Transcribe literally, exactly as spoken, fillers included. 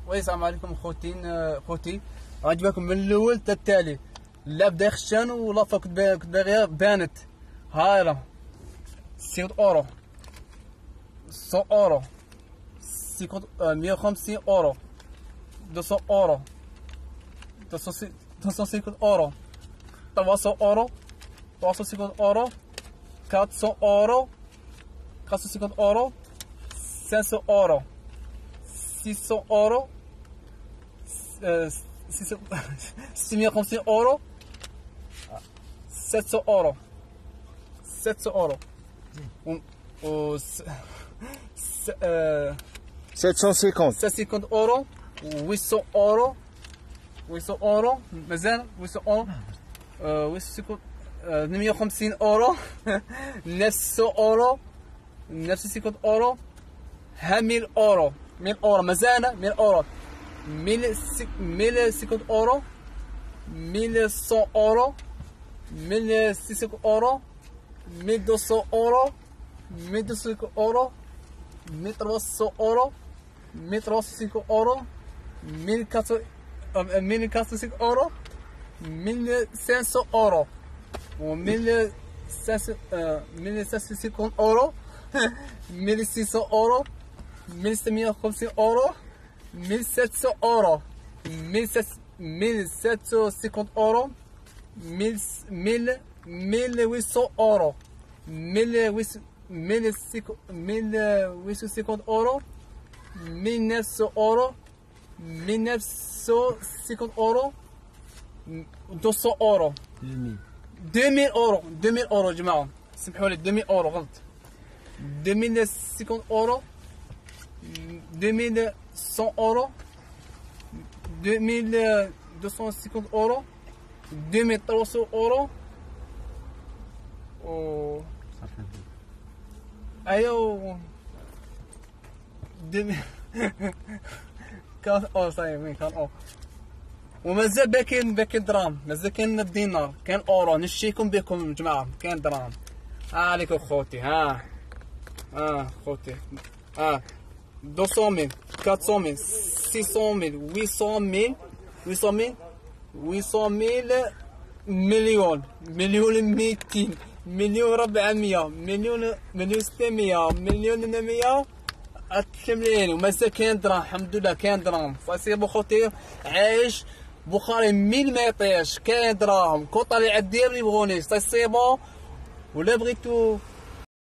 والسلام عليكم خوتين خوتي. عجبكم من الاول حتى التالي. لا بدا يخشان ولافا كنت كنت باغيها بانت. هاي راه ستين اورو مية اورو خمسين مية وخمسين اورو مئتين اورو مئتين وخمسين اورو ثلاثمية اورو ثلاثمية وخمسين اورو أربعمية اورو خمسمية وخمسين اورو خمسمية اورو ستمية اورو ستمية وخمسين اورو سبعمية اورو سبعمية اورو و سبعمية وخمسين سبعمية اورو ثمانمية اورو ثمانمية اورو مازال ثمانمية اورو ثمانمية وخمسين اورو تسعمية اورو تسعمية وخمسين اورو ها مية اورو مية اورو مازال مية اورو مية وخمسين اورو مية اورو مية وستين اورو مية ومئتين اورو مية ومئتين اورو مية وثلاثمية اورو مية وثلاثة وستين اورو مية وخمسة وخمسين اورو مية وخمسمية اورو و مية وخمسة وستين اورو مية وستمية اورو مية وستمية وخمسين اورو مية وسبعمية اورو مية وسبعمية وستين اورو مية مية وثمانمية اورو مية مية وستين اورو مية وتسعين اورو مية وستين اورو مئتين اورو ألفين اورو ألفين اورو يا جماعه سمحوا لي ألفين اورو غلط ألفين وستين اورو ألفين ومئة اورو ألفين ومئتين وستين اورو ألفين وثلاثمية اورو و ايوه ألفين كان او صاير وين كان او ومازال باكين باكين درام مازال كاين الدينار كاين اورو نشيكم بكم يا جماعه كاين درام. ها عليكم خوتي ها ها خوتي ها مئتين ميل أربعمية ستمية ميل ثمانمية ميل ثمانمية ميل ثمانمية ميل مليون مليون مئتين مليون ربعمية مليون مليون ستمية مليون ثمانمية كاملين ومازال كاين دراهم الحمد لله كاين دراهم فاسيبو خوتي عايش بخاري مين ما يطيش كاين دراهم كون طالع دير يبغوني سي بون ولا بغيتو